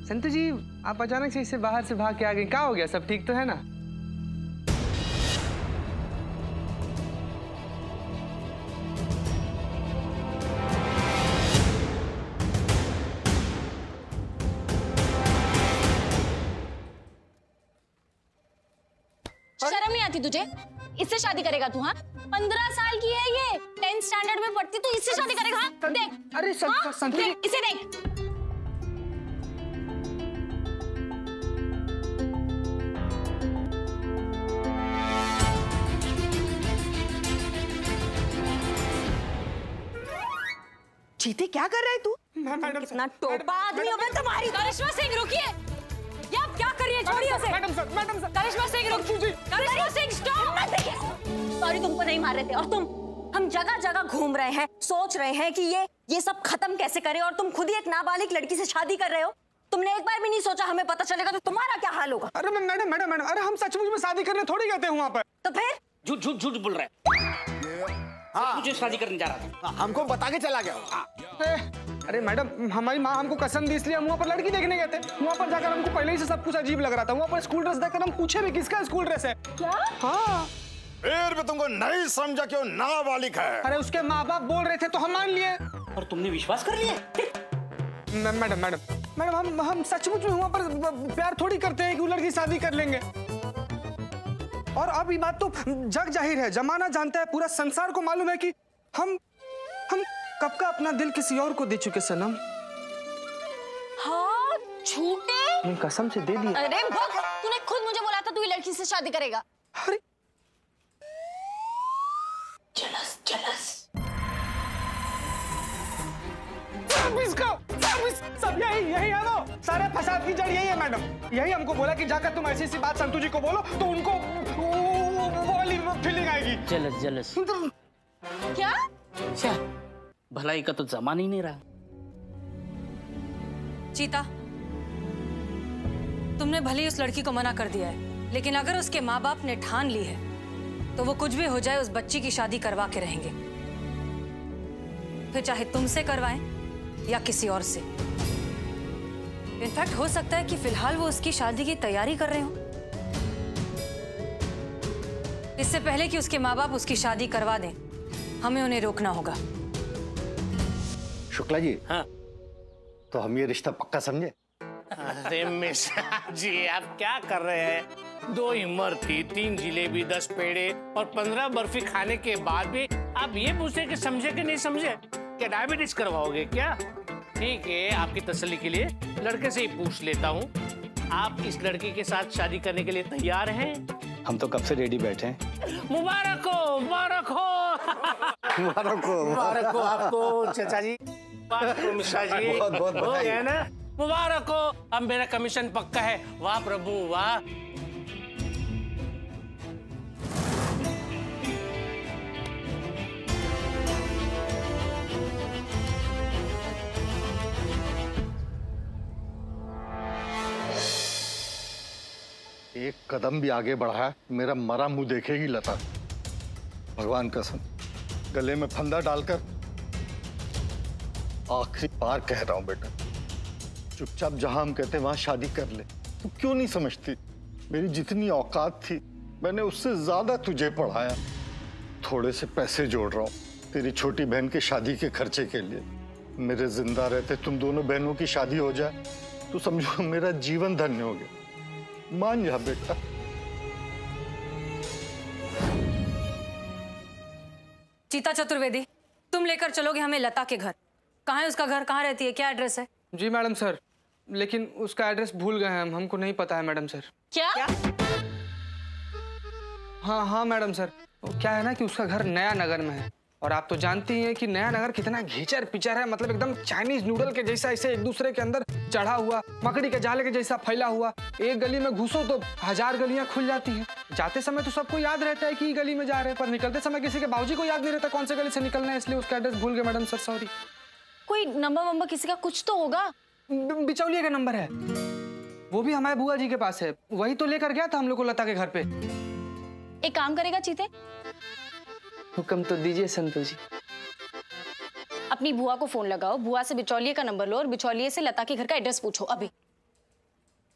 संतोष जी, आप अचानक से इससे बाहर से भाग के आ गए, क्या हो गया? सब ठीक तो है ना? शर्म नहीं आती तुझे? इससे शादी करेगा तू? हाँ, 15 साल की है ये, 10th स्टैंडर्ड में पढ़ती, तू इससे शादी करेगा? हाँ? देख, अरे संतोष, इसे देख। चीते, क्या कर रहा है तू? कितना टोपा आदमी हो मैं तुम्हारी। करिश्मा सिंह, रुकिए। ये आप क्या कर रही है? छोड़िए उसे। Madam sir. करिश्मा सिंह, रुक। करिश्मा सिंह, स्टॉप। सॉरी, तुमको नहीं मार रहे थे। और तुम, हम जगह जगह घूम रहे हैं, सोच रहे हैं कि ये सब खत्म कैसे करें, और तुम खुद ही एक नाबालिग लड़की से शादी कर रहे हो। तुमने एक बार भी नहीं सोचा हमें पता चलेगा तो तुम्हारा क्या हाल होगा? अरे मैडम, अरे हम सचमुच में शादी करने थोड़ी गए थे वहाँ पर। तो फिर झूठ बोल रहा है। हाँ, मुझे शादी करने जा रहा था। हमको बता के चला गया। अरे मैडम, हमारी माँ हमको कसम दी, इसलिए हम वहाँ पर लड़की देखने गए थे। वहाँ पर जाकर हमको पहले ही से सब कुछ अजीब लग रहा था। वहाँ पर स्कूल ड्रेस देखकर हम पूछे भी किसका स्कूल ड्रेस है। क्या? हाँ। फिर भी तुमको नहीं समझा क्यों? नाबालिग है। अरे उसके माँ बाप बोल रहे थे तो हम मान लिए। और तुमने विश्वास कर लिया? मैडम, हम सचमुच में वहाँ पर प्यार थोड़ी करते हैं कि वो लड़की शादी कर लेंगे। और अब ये बात तो जग जाहिर है, जमाना जानता है, पूरा संसार को मालूम है कि हम कब का अपना दिल किसी और को दे चुके सनम। हाँ, झूठे। कसम से दे दिया। अरे भग, तूने खुद मुझे बोला था तू ये लड़की से शादी करेगा। अरे चलस। सब यही है वो सारे फसाद की जड़ यही है मैडम। यही हमको बोला कि जाकर तुम ऐसी बात संतोष जी को बोलो तो उनको वो वाली फीलिंग आएगी। जलस। क्या? अच्छा, भलाई का तो जमाना ही नहीं रहा। चीता, तुमने भले ही उस लड़की को मना कर दिया है, लेकिन अगर उसके माँ बाप ने ठान ली है तो वो कुछ भी हो जाए उस बच्ची की शादी करवा के रहेंगे, फिर चाहे तुमसे करवाएं या किसी और से। इनफैक्ट हो सकता है कि फिलहाल वो उसकी शादी की तैयारी कर रहे हो। इससे पहले कि उसके माँ बाप उसकी शादी करवा दें, हमें उन्हें रोकना होगा। शुक्ला जी। हाँ, तो हम ये रिश्ता पक्का समझे? अरे मिश्रा जी, आप क्या कर रहे हैं? 2 इमरती, 3 जिलेबी, 10 पेड़े और 15 बर्फी खाने के बाद भी आप ये पूछे कि समझे कि नहीं समझे? क्या डायबिटीज करवाओगे क्या? ठीक है, आपकी तसल्ली के लिए लड़के से ही पूछ लेता हूँ, आप इस लड़की के साथ शादी करने के लिए तैयार हैं? हम तो कब से रेडी बैठे हैं। मुबारक हो आपको चाचा जी, मिश्रा जी। बहुत हो गया ना? मुबारक हो, अब मेरा कमीशन पक्का है। वाह प्रभु वाह। एक कदम भी आगे बढ़ा मेरा मरा मुंह देखेगी लता। भगवान कसम, गले में फंदा डालकर आखिरी बार कह रहा हूं बेटा, चुपचाप जहां हम कहते वहां शादी कर ले। तू क्यों नहीं समझती? मेरी जितनी औकात थी मैंने उससे ज्यादा तुझे पढ़ाया। थोड़े से पैसे जोड़ रहा हूं तेरी छोटी बहन के शादी के खर्चे के लिए। मेरे जिंदा रहते तुम दोनों बहनों की शादी हो जाए तो समझो मेरा जीवन धन्य हो गया। मान जा बेटा। चीता चतुर्वेदी, तुम लेकर चलोगे हमें लता के घर। कहाँ है उसका घर? कहाँ रहती है? क्या एड्रेस है? जी मैडम सर, लेकिन उसका एड्रेस भूल गए हैं हमको नहीं पता है मैडम सर। क्या? हाँ मैडम सर, क्या है ना कि उसका घर नया नगर में है, और आप तो जानती हैं कि नया नगर कितना घिचर पिचर है, मतलब एकदम चाइनीज नूडल के जैसा ऐसे एक दूसरे के अंदर चढ़ा हुआ, मकड़ी के जाले के जैसा फैला हुआ। एक गली में घुसो तो 1000 गलियां खुल जाती हैं। जाते समय तो सबको याद रहता है कि गली में जा रहे हैं, पर निकलते समय किसी के बाबूजी को याद नहीं रहता कौन से गली से निकलना है, इसलिए उसका एड्रेस भूल गए मैडम सर, सॉरी। कोई नंबर वंबर किसी का कुछ तो होगा। बिचौलिए का नंबर है, वो भी हमारे बुआ जी के पास है, वही तो लेकर गया था हम लोग को लता के घर पे। एक काम करेगा चीते, हुक्म तो दीजिए संतोष जी। अपनी बुआ को फोन लगाओ, बुआ से बिचौलिए का नंबर लो और बिचौलिए से लता के घर का एड्रेस पूछो अभी।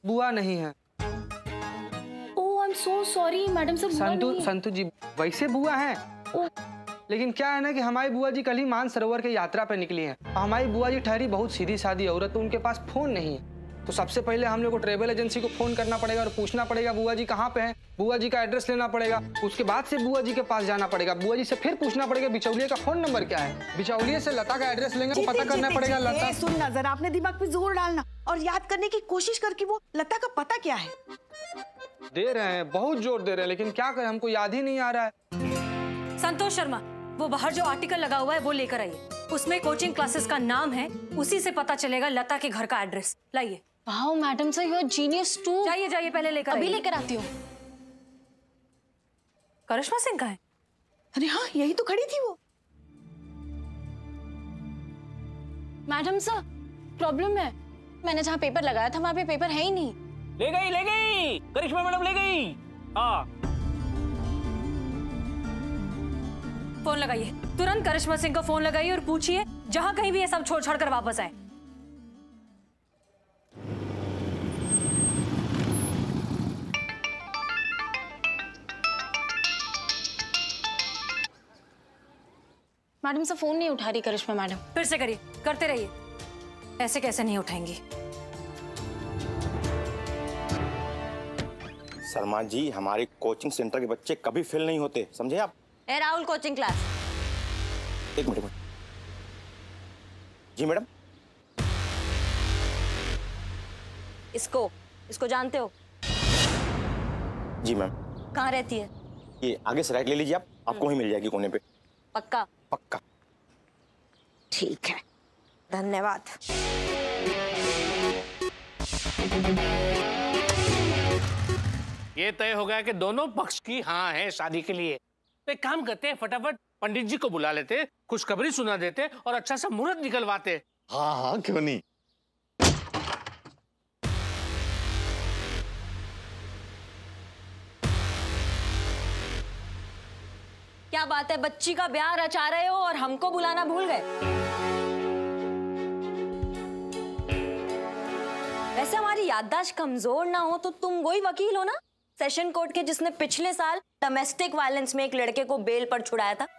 बुआ नहीं है। Oh I am so sorry madam sir. Santu ji वैसे बुआ हैं, लेकिन क्या है ना कि हमारी बुआ जी कल ही मानसरोवर की यात्रा पे निकली हैं। हमारी बुआ जी ठहरी बहुत सीधी सादी औरत, तो उनके पास फोन नहीं है। तो सबसे पहले हम लोग को ट्रेवल एजेंसी को फोन करना पड़ेगा और पूछना पड़ेगा बुआ जी कहाँ पे हैं, बुआ जी का एड्रेस लेना पड़ेगा। उसके बाद से बुआ जी के पास जाना पड़ेगा, बुआ जी से फिर पूछना पड़ेगा बिचौलिए का फोन नंबर क्या है, बिचौलिए से लता का एड्रेस लेंगे तो पता करना पड़ेगा लता। सुन ना जरा, अपने दिमाग पे जोर डालना और याद करने की कोशिश कर कि वो लता का पता क्या है। दे रहे हैं, बहुत जोर दे रहे हैं, लेकिन क्या करें, हमको याद ही नहीं आ रहा है। संतोष शर्मा, वो बाहर जो आर्टिकल लगा हुआ है वो लेकर आइए। उसमें कोचिंग क्लासेस का नाम है, उसी से पता चलेगा लता के घर का एड्रेस। लाइए। Wow madam sir you are genius too. जाइए जाइए, पहले लेकर अभी लेकर आती हूँ। करिश्मा सिंह का है? अरे हाँ, यही तो खड़ी थी वो। मैडम सर प्रॉब्लम है, मैंने जहाँ पेपर लगाया था वहाँ पे पेपर है ही नहीं। ले गई करिश्मा मैडम ले गई। हाँ फोन लगाइए, तुरंत करिश्मा सिंह को फोन लगाइए और पूछिए जहां कहीं भी ये सब छोड़ छाड़ कर वापस आए। मैडम सर फोन नहीं उठा रही करिश्मा मैडम। फिर से करिए, करते रहिए, ऐसे कैसे नहीं उठाएंगी। शर्मा जी, हमारे कोचिंग सेंटर के बच्चे कभी फेल नहीं होते, समझे आप? ए राहुल, कोचिंग क्लास। एक मिनट। जी मैडम। इसको जानते हो? जी मैम। कहाँ रहती है? ये आगे से राइट ले लीजिए आप, आपको वहीं मिल जाएगी कोने पे। पक्का? पक्का। ठीक है, धन्यवाद। ये तय हो गया कि दोनों पक्ष की हाँ है शादी के लिए। तो एक काम करते हैं, फटाफट पंडित जी को बुला लेते, खुशखबरी सुना देते और अच्छा सा मुहूर्त निकलवाते। हाँ हाँ, क्यों नहीं। क्या बात है, बच्ची का ब्याह रचा रहे हो और हमको बुलाना भूल गए? वैसे हमारी याददाश्त कमजोर ना हो तो तुम वही वकील हो ना, सेशन कोर्ट के, जिसने पिछले साल डोमेस्टिक वायलेंस में एक लड़के को बेल पर छुड़ाया था।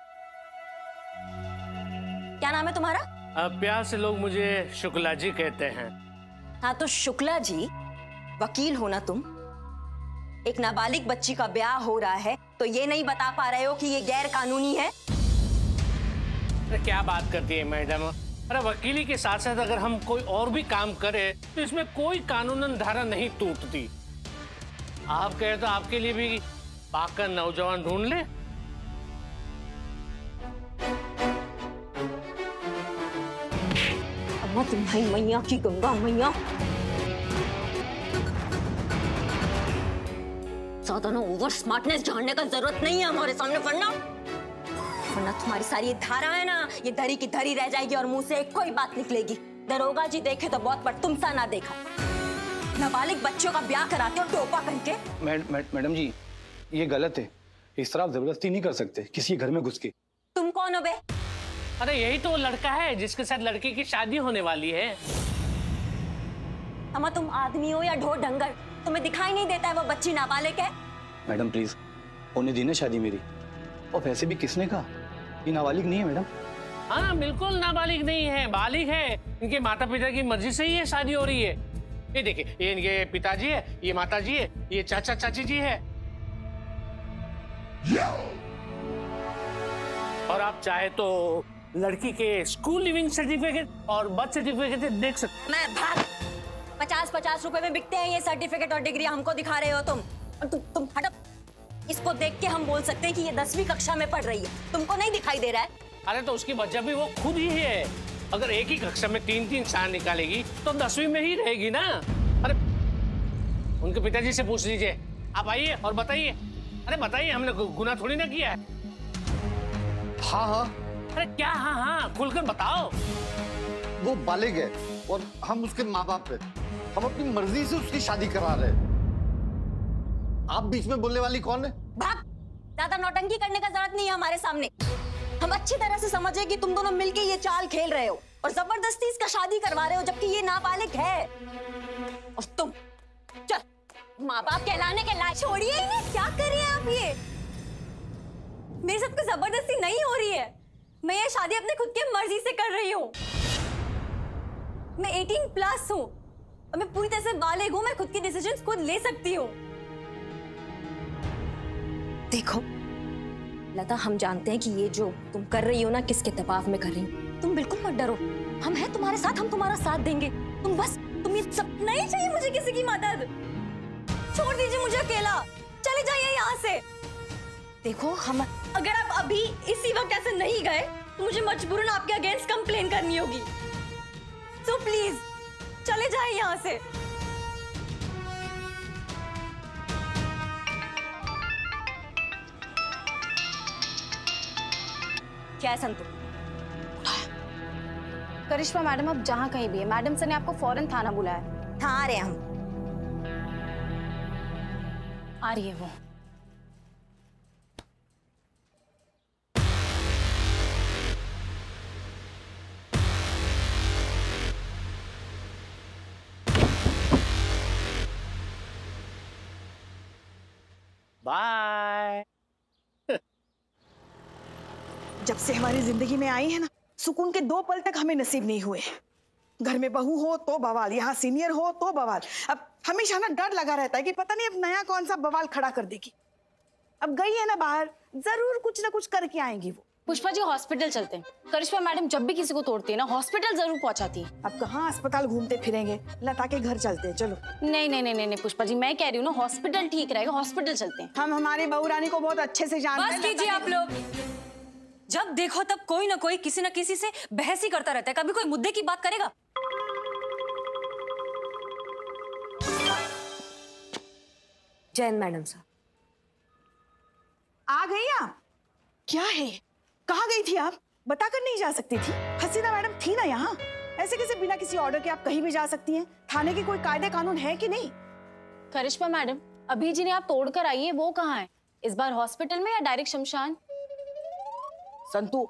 क्या नाम है तुम्हारा? प्यार से लोग मुझे शुक्ला जी कहते हैं। हाँ तो शुक्ला जी, वकील हो ना तुम? एक नाबालिग बच्ची का ब्याह हो रहा है तो ये नहीं बता पा रहे हो कि ये गैर कानूनी है? अरे क्या बात करती है मैडम, अरे वकीली के साथ साथ अगर हम कोई और भी काम करें तो इसमें कोई कानूनन धारा नहीं टूटती। आप कहे तो आपके लिए भी पाकर नौजवान ढूंढ ले। अम्मा तुम्हारी मैया की गंगा मैया, ज्यादा ना ओवर स्मार्टनेस झाड़ने का जरूरत नहीं है हमारे सामने, वरना तुम्हारी सारी ये धारा है ना, ये धरी की धरी रह जाएगी और मुंह से कोई बात निकलेगी। दरोगा जी देखे तो बहुत, पर तुम सा ना देखा। नाबालिग बच्चों का ब्याह कराते हो टोपा करके। मैडम जी, ये गलत है, इस तरह जबरदस्ती नहीं कर सकते किसी घर में घुस के। तुम कौन हो बे? अरे यही तो वो लड़का है जिसके साथ लड़की की शादी होने वाली है। अम्मा तुम आदमी हो या ढोर डंगर, तुम्हें दिखाई नहीं देता है वो बच्ची नाबालिग है? मैडम प्लीज, होने दी ना शादी मेरी। और वैसे भी किसने कहा ये नाबालिग नहीं है मैडम? हाँ बिल्कुल नाबालिग नहीं है, बालिग है। इनके माता पिता की मर्जी से ही ये शादी हो रही है। ये देखिए, ये इनके पिताजी है, ये माताजी है, ये चाचा चाची जी है। और आप चाहे तो लड़की के स्कूल लिविंग सर्टिफिकेट और बर्थ सर्टिफिकेट देख सकते। मैं भाग, 50-50 रुपए में बिकते हैं ये सर्टिफिकेट और डिग्री, हमको दिखा रहे हो तुम। और तुम हटो, इसको देख के हम बोल सकते हैं कि ये 10वीं कक्षा में पढ़ रही है, तुमको नहीं दिखाई दे रहा है? अरे तो उसकी वजह भी वो खुद ही है। अगर एक ही कक्षा में 3-3 साल निकालेगी तो 10वीं में ही रहेगी ना। अरे उनके पिताजी से पूछ लीजिए। आप आइए और बताइए। अरे बताइए, हमने गुनाह थोड़ी ना किया है। हाँ हाँ। अरे क्या हाँ हाँ, खुलकर बताओ। वो बालिग है और हम उसके माँ बाप हैं। हम अपनी मर्जी से उसकी शादी करा रहे हैं। आप बीच में बोलने वाली कौन है? भाग, ज्यादा नौटंकी करने का जरूरत नहीं है हमारे सामने। हम अच्छी तरह से समझे कि तुम दोनों मिलके ये चाल खेल रहे हो और जबरदस्ती इसका शादी करवा रहे हो, जबकि ये नाबालिग है। और माँ बाप कहलाने के लायक। छोड़िए इन्हें, क्या कर रहे हैं आप ये? मेरे साथ कोई जबरदस्ती नहीं हो रही है। मैं ये शादी अपने खुद की मर्जी से कर रही हूँ। मैं 18+ हूँ और मैं पूरी तरह से बालिग हूँ। मैं खुद की डिसीजंस खुद ले सकती हूँ। देखो लता, हम जानते हैं कि ये जो तुम कर रही हो ना, किसके दबाव में कर रही हो। तुम बिल्कुल मत डरो, हम हैं तुम्हारे साथ, हम तुम्हारा साथ देंगे। तुम ये सब नहीं चाहिए मुझे किसी की मदद। छोड़ दीजिए मुझे अकेला, चले जाइए यहाँ से। देखो हम, अगर आप अभी इसी वक्त ऐसे नहीं गए तो मुझे मजबूरन आपके अगेंस्ट कंप्लेन करनी होगी। सो प्लीज चले जाइए यहाँ से। क्या है संतोष? करिश्मा मैडम अब जहाँ कहीं भी है, मैडम सर ने आपको फौरन थाना बुलाया। हाँ आ रहे हैं हम। आ रही है वो। बाय। जब से हमारी जिंदगी में आई है ना, सुकून के 2 पल तक हमें नसीब नहीं हुए। घर में बहू हो तो बवाल, यहाँ सीनियर हो तो बवाल। अब हमेशा ना डर लगा रहता है कि पता नहीं अब नया कौन सा बवाल खड़ा कर देगी। अब गई है ना बाहर, जरूर कुछ ना कुछ करके आएंगी वो। पुष्पा जी हॉस्पिटल चलते हैं। करिश्मा मैडम जब भी किसी को तोड़ती है ना, हॉस्पिटल जरूर पहुंचाती है। अब कहाँ अस्पताल घूमते फिरेंगे, लता के घर चलते हैं। चलो। नहीं नहीं नहीं नहीं पुष्पा जी, मैं कह रही हूँ ना, हॉस्पिटल ठीक रहेगा, हॉस्पिटल चलते हैं। हम हमारी बहू रानी को बहुत अच्छे से जानते हैं। बस कीजिए आप लोग। जब देखो तब कोई ना कोई किसी ना किसी से बहस ही करता रहता है। कभी कोई मुद्दे की बात करेगा? Jain madam sir. आ गई आप? क्या है, कहाँ गई थी आप? बताकर नहीं जा सकती थी? हसीना मैडम थी ना यहाँ। ऐसे कैसे बिना किसी ऑर्डर के आप कहीं भी जा सकती हैं? थाने के कोई कायदे कानून है कि नहीं? करिश्मा मैडम, अभी जिन्हें आप तोड़कर आई है वो कहाँ है? इस बार हॉस्पिटल में या डायरेक्ट शमशान? संतु,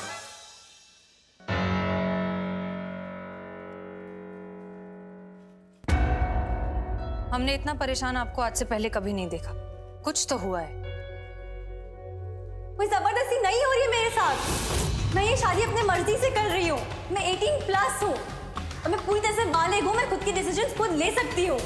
हमने इतना परेशान आपको आज से पहले कभी नहीं देखा। कुछ तो हुआ है। कोई जबरदस्ती नहीं हो रही है मेरे साथ। मैं ये शादी अपने मर्जी से कर रही हूँ। मैं 18+ हूँ और मैं पूरी तरह से बालिग हूँ। मैं खुद की डिसीजंस खुद ले सकती हूँ।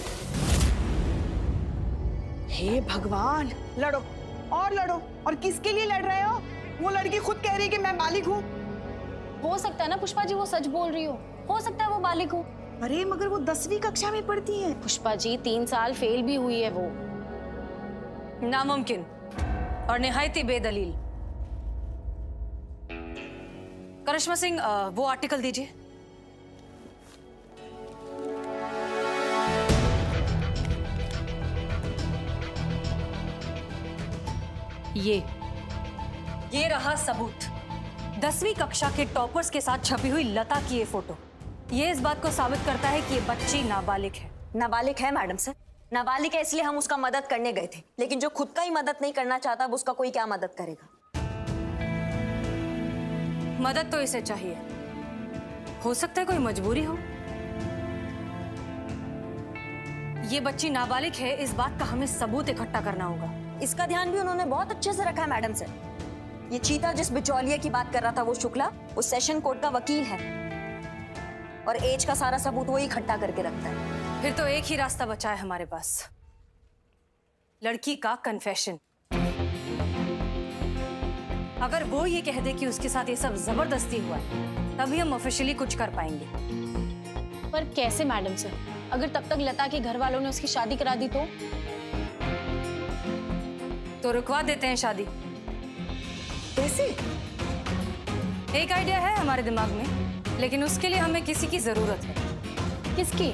हे भगवान, लड़ो और लड़ो। और किसके लिए लड़ रहे हो? वो लड़की खुद कह रही है कि मैं बालिग हूँ। हो सकता है ना पुष्पा जी वो सच बोल रही हो सकता है वो बालिग हो। अरे मगर वो 10वीं कक्षा में पढ़ती है। पुष्पा जी 3 साल फेल भी हुई है वो। नामुमकिन और निहायती बेदलील। करिश्मा सिंह, वो आर्टिकल दीजिए। ये रहा सबूत। 10वीं कक्षा के टॉपर्स के साथ छपी हुई लता की ये फोटो। ये इस बात को साबित करता है कि ये बच्ची नाबालिग है। नाबालिग है मैडम सर, नाबालिग है, इसलिए हम उसका मदद करने गए थे। लेकिन जो खुद का ही मदद नहीं करना चाहता, अब उसका कोई क्या मदद करेगा? मदद तो इसे चाहिए। हो सकता है कोई मजबूरी हो। ये बच्ची नाबालिग है, इस बात का हमें सबूत इकट्ठा करना होगा। इसका ध्यान भी उन्होंने बहुत अच्छे से रखा है मैडम सर। ये चीता जिस बिचौलिए की बात कर रहा था, वो शुक्ला, वो सेशन कोर्ट का वकील है और एज का सारा सबूत वो इकट्ठा करके रखता है। फिर तो एक ही रास्ता बचा है हमारे पास, लड़की का कन्फेशन। अगर वो ये कह दे कि उसके साथ ये सब जबरदस्ती हुआ है, तभी हम ऑफिशियली कुछ कर पाएंगे। पर कैसे मैडम सर? अगर तब तक लता के घर वालों ने उसकी शादी करा दी तो रुकवा देते हैं शादी। कैसे? एक आइडिया है हमारे दिमाग में, लेकिन उसके लिए हमें किसी की जरूरत है। किसकी?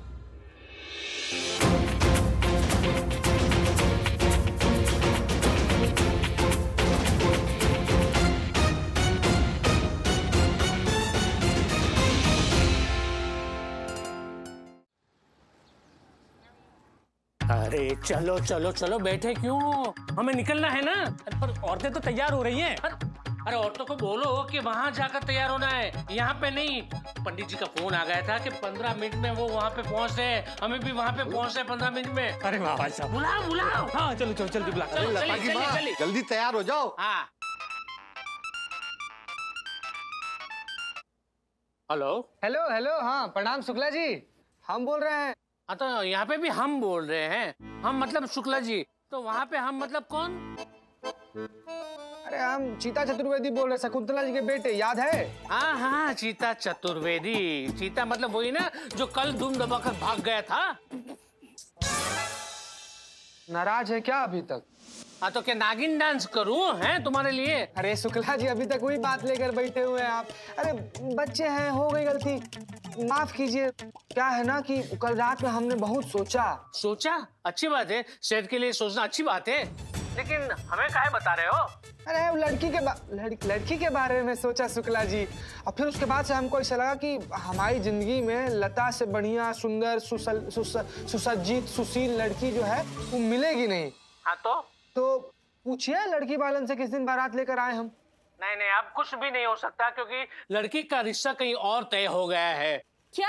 अरे चलो चलो चलो, बैठे क्यों हो? हमें निकलना है ना। पर औरतें तो तैयार हो रही हैं। अरे औरतों को बोलो कि वहाँ जाकर तैयार होना है, यहाँ पे नहीं। पंडित जी का फोन आ गया था कि 15 मिनट में वो वहाँ पे पहुँच रहे हैं, हमें भी वहाँ पे पहुँचना है 15 मिनट में। अरे वाह भाई साहब, बुलाओ बुलाओ। हाँ चलो चलो जल्दी बुला। लता की माँ, जल्दी तैयार हो जाओ। हाँ। हेलो हेलो हेलो, हाँ प्रणाम शुक्ला जी, हम बोल रहे हैं। हाँ तो यहाँ पे भी हम बोल रहे हैं, हम मतलब शुक्ला जी, तो वहाँ पे हम मतलब कौन? अरे हम चीता चतुर्वेदी बोल रहे, शकुंतला जी के बेटे, याद है? हाँ हाँ, चीता चतुर्वेदी। चीता मतलब वही ना जो कल धूम दबाकर भाग गया था। नाराज है क्या अभी तक? हाँ तो क्या नागिन डांस करूं हैं तुम्हारे लिए? अरे शुक्ला जी, अभी तक वही बात लेकर बैठे हुए हैं आप। अरे बच्चे हैं, हो गई गलती, माफ कीजिए। क्या है ना कि कल रात में हमने बहुत सोचा। अच्छी बात है, सेहत के लिए सोचना अच्छी बात है, लेकिन हमें काहे बता रहे हो? अरे लड़की के बारे में सोचा शुक्ला जी, और फिर उसके बाद से हमको ऐसा लगा कि हमारी जिंदगी में लता से बढ़िया सुंदर सुसज्जित सुशील लड़की जो है वो मिलेगी नहीं। हाँ तो पूछिए लड़की वालन से किस दिन बारात लेकर आए हम। नहीं, अब कुछ भी नहीं हो सकता, क्योंकि लड़की का रिश्ता कहीं और तय हो गया है। क्या?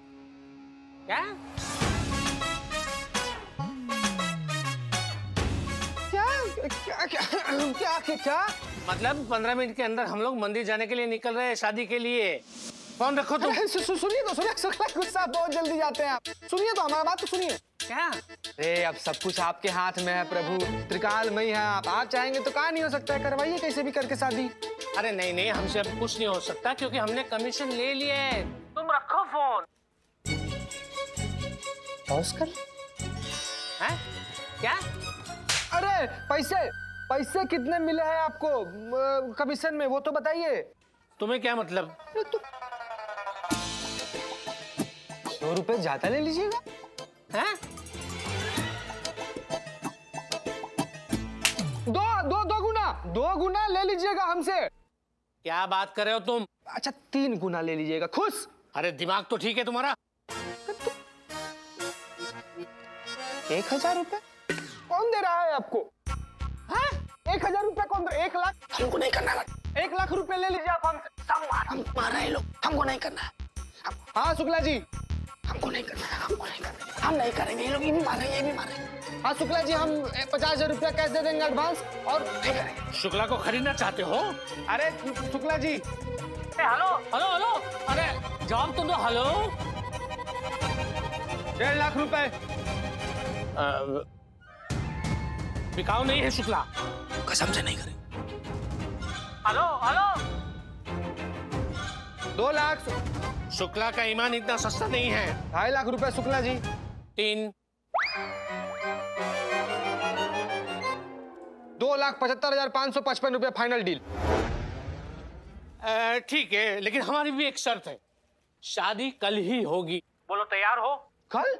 क्या? मतलब 15 मिनट के अंदर हम लोग मंदिर जाने के लिए निकल रहे हैं शादी के लिए। फोन रखो तुम। सुनिए तो, गुस्सा बहुत जल्दी जाते हैं आप। सुनिए तो, हमारा बात तो सुनिए। क्या? अरे अब सब कुछ आपके हाथ में है प्रभु, त्रिकालमयी है आप चाहेंगे तो कहाँ नहीं हो सकता है, करवाइए कैसे भी करके शादी। अरे नहीं, हमसे अब कुछ नहीं हो सकता, क्योंकि हमने कमीशन ले लिया है। तुम रखो फोन। पॉज कर। हैं? क्या? अरे पैसे कितने मिले हैं आपको कमीशन में, वो तो बताइए। तुम्हें क्या मतलब? 100 रुपए ज्यादा ले लीजिएगा। हैं? दो गुना ले लीजिएगा हमसे। क्या बात कर रहे हो तुम? अच्छा 3 गुना ले लीजिएगा, खुश? अरे दिमाग तो ठीक है तुम्हारा। 1000 रुपए कौन दे रहा है आपको? 1000 रुपए कौन दे? 1 लाख हमको नहीं करना है। 1 लाख रुपए ले लीजिए आप हमसे। हम मार रहे लोग, हमको नहीं करना है। हाँ शुक्ला जी, हमको नहीं करना है, हम नहीं करेंगे, ये लोग ये भी मारेंगे। हाँ शुक्ला जी, हम 50,000 रुपया कैश दे देंगे एडवांस और नहीं करेंगे। शुक्ला को खरीदना चाहते हो? अरे शुक्ला जी, हेलो, अरे जवाब तो दो। हेलो, 1.5 लाख रुपए। बिकाऊ नहीं है शुक्ला, कसम से नहीं करेंगे। हेलो 2 लाख। शुक्ला का ईमान इतना सस्ता नहीं है। 2.5 लाख रुपए शुक्ला जी। 3। 2,75,555 रुपए फाइनल डील। ठीक है, लेकिन हमारी भी एक शर्त है, शादी कल ही होगी। बोलो तैयार हो? कल?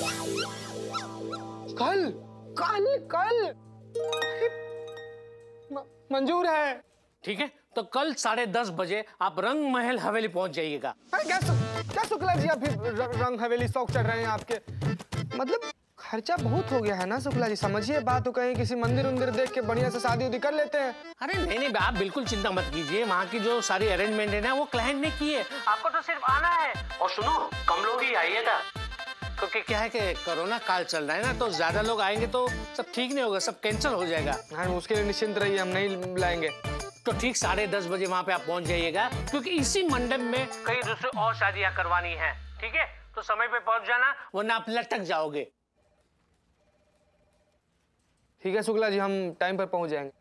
मंजूर है। ठीक है, तो कल 10:30 बजे आप रंग महल हवेली पहुंच जाइएगा। अरे क्या शुक्ला जी, आप रंग हवेली शौक चढ़ रहे हैं आपके? मतलब खर्चा बहुत हो गया है ना शुक्ला जी, समझिए बात। तो कहीं किसी मंदिर देख के बढ़िया से शादी उदी कर लेते हैं। अरे नहीं, आप बिल्कुल चिंता मत कीजिए, वहाँ की जो सारी अरेंजमेंट है ना वो क्लाइंट ने की है, आपको तो सिर्फ आना है। और सुनो, कम लोग ही आइएगा, क्योंकि क्या है कि कोरोना काल चल रहा है ना, तो ज्यादा लोग आएंगे तो सब ठीक नहीं होगा, सब कैंसिल हो जाएगा। हाँ, उसके लिए निश्चिंत रहिए, हम नहीं लाएंगे। तो ठीक 10:30 बजे वहाँ पे आप पहुँच जाइएगा, क्योंकि इसी मंडप में कई दूसरी और शादियाँ करवानी है। ठीक है, तो समय पे पहुँच जाना, वरना आप लटक जाओगे। ठीक है शुक्ला जी, हम टाइम पर पहुँच जाएंगे।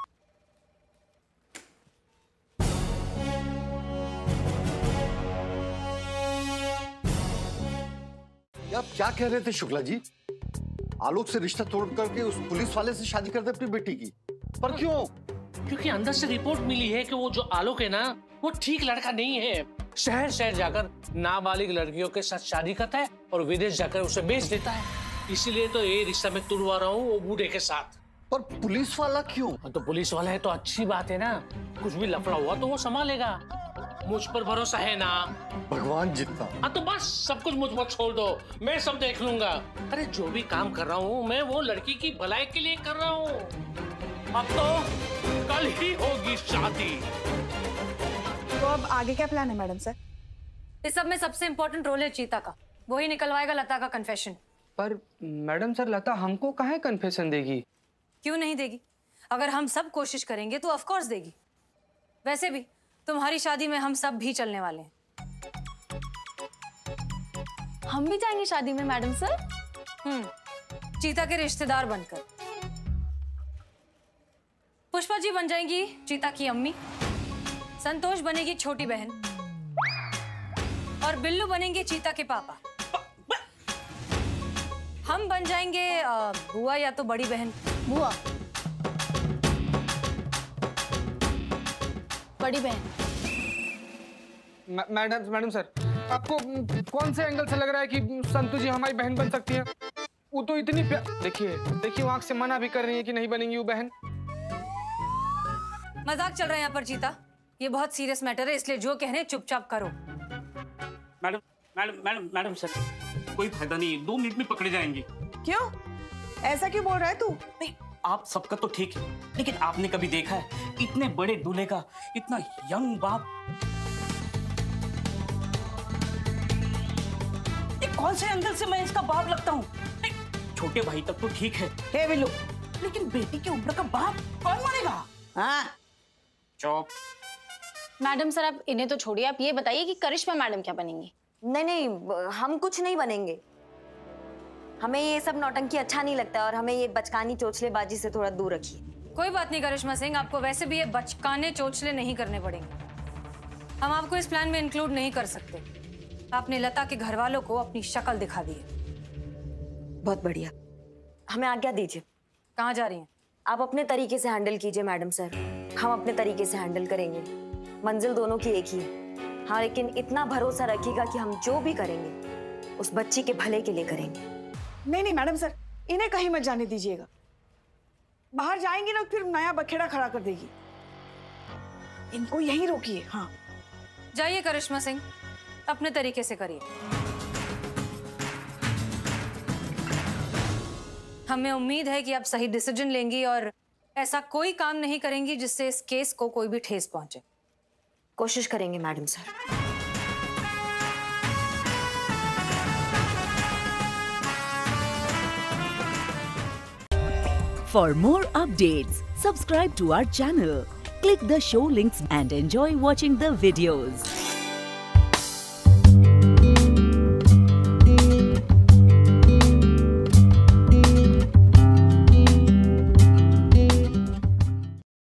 आप क्या कह रहे थे शुक्ला जी? आलोक से रिश्ता तोड़ करके उस पुलिस वाले से शादी कर दे अपनी बेटी की, पर क्यों? क्योंकि अंदर से रिपोर्ट मिली है कि वो जो आलोक है ना, वो ठीक लड़का नहीं है। शहर जाकर नाबालिग लड़कियों के साथ शादी करता है और विदेश जाकर उसे बेच देता है। इसीलिए तो ये रिश्ता मैं तुड़वा रहा हूँ वो बूढ़े के साथ। पर पुलिस वाला क्यों? तो पुलिस वाला है तो अच्छी बात है ना, कुछ भी लफड़ा हुआ तो वो संभालेगा। मुझ पर भरोसा है ना? भगवान जितना। हाँ तो बस सब कुछ मुझ पर छोड़ दो, मैं सब देख लूंगा। अरे जो भी काम कर रहा हूँ मैं वो लड़की की भलाई के लिए कर रहा हूँ। अब तो कल ही होगी शादी। शादी। तो अब आगे क्या प्लान है मैडम सर? इस सब में सबसे इम्पोर्टेंट रोल है चीता का। वही निकलवाएगा लता का कन्फेशन। पर मैडम सर, लता हमको काहे कन्फेशन देगी? क्यों नहीं देगी? अगर हम सब कोशिश करेंगे तो ऑफ कोर्स देगी। वैसे भी तुम्हारी शादी में हम सब भी चलने वाले हैं। हम भी जाएंगे शादी में मैडम सर? चीता के रिश्तेदार बनकर। पुष्पा जी बन जाएंगी चीता की अम्मी, संतोष बनेगी छोटी बहन और बिल्लू बनेंगे चीता के पापा। हम बन जाएंगे बुआ या तो बड़ी बहन। बुआ, बड़ी बहन। मैडम सर, आपको कौन से एंगल से लग रहा है कि संतु जी हमारी बहन बन सकती है? वो तो इतनी देखिए वो आंख से मना भी कर रही है कि नहीं बनेंगी वो बहन। मजाक चल रहा है यहाँ पर चीता। ये बहुत सीरियस मैटर है, इसलिए जो कह रहे हैं चुपचाप करो। मैडम सर, कोई फायदा नहीं, 2 मिनट में पकड़े जाएंगे। क्यों? ऐसा क्यों बोल रहा है तू? नहीं, आप सबका तो ठीक है, लेकिन आपने कभी देखा है इतने बड़े दूल्हे का इतना यंग बाप? कौन से एंगल से मैं इसका बाप लगता हूँ? छोटे भाई तक तो ठीक है। हे बिल्लू, लेकिन बेटी की उम्र का बाप कौन मानेगा? हाँ चुप। मैडम सर, आप इन्हें तो छोड़िए, आप ये बताइए कि करिश्मा मैडम क्या बनेंगी? नहीं, हम कुछ नहीं बनेंगे। हमें ये सब नौटंकी अच्छा नहीं लगता और हमें ये बचकानी चोचलेबाजी से थोड़ा दूर रखिए। कोई बात नहीं करिश्मा सिंह, आपको वैसे भी ये बचकाने चोचले नहीं करने पड़ेंगे। हम आपको इस प्लान में इंक्लूड नहीं कर सकते। आपने लता के घर वालों को अपनी शक्ल दिखा दी है। बहुत बढ़िया, हमें आज्ञा दीजिए। कहाँ जा रही हैं? आप अपने तरीके से हैंडल कीजिए मैडम सर, हम अपने तरीके से हैंडल करेंगे। मंजिल दोनों की एक ही है। हाँ, लेकिन इतना भरोसा रखिएगा कि हम जो भी करेंगे उस बच्ची के भले के लिए करेंगे। नहीं मैडम सर, इन्हें कहीं मत जाने दीजिएगा। बाहर जाएंगी ना फिर नया बखेड़ा खड़ा कर देगी। इनको यहीं रोकिए। हाँ जाइए करिश्मा सिंह, अपने तरीके से करिए। हमें उम्मीद है कि आप सही डिसीजन लेंगी और ऐसा कोई काम नहीं करेंगी जिससे इस केस को कोई भी ठेस पहुंचे। कोशिश करेंगे madam sir. For more updates, subscribe to our channel, click the show links and enjoy watching the videos.